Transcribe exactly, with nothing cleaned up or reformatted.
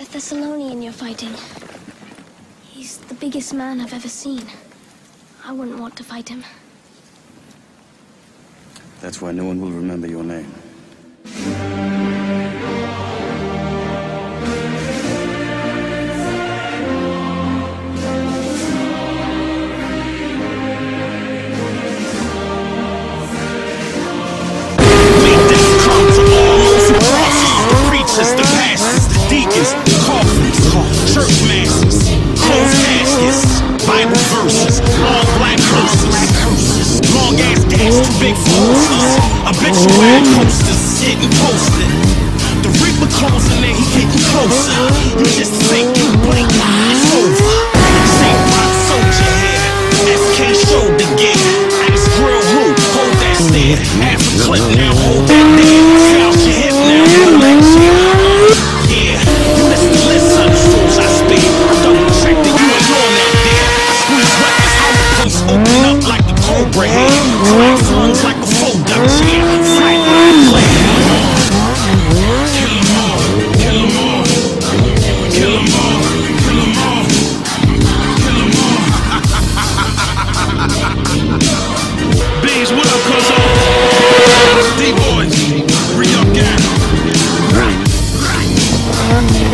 Thessalonian you're fighting. He's the biggest man I've ever seen. I wouldn't want to fight him. That's why no one will remember your name. Big posters, I bet you had posters getting posted. The Reaper closing and he getting closer. You just think you blink, it's over. Saint Rock soldier here, S K shoulder gear. Ice grill who, hold that stare. Half a clip now, hold that there. Foul your hip now, hold that chair. Yeah, you listen to this son of souls I speak. I double check that you alone out there. I squeeze weapons out the place, open up like the Cobra head. Clap lungs like a fold-up chair. Fight like play. Kill 'em all, kill 'em all, kill 'em all, kill 'em all, kill 'em all. Beans, what up, cuzzo? D-boys, re-up gang.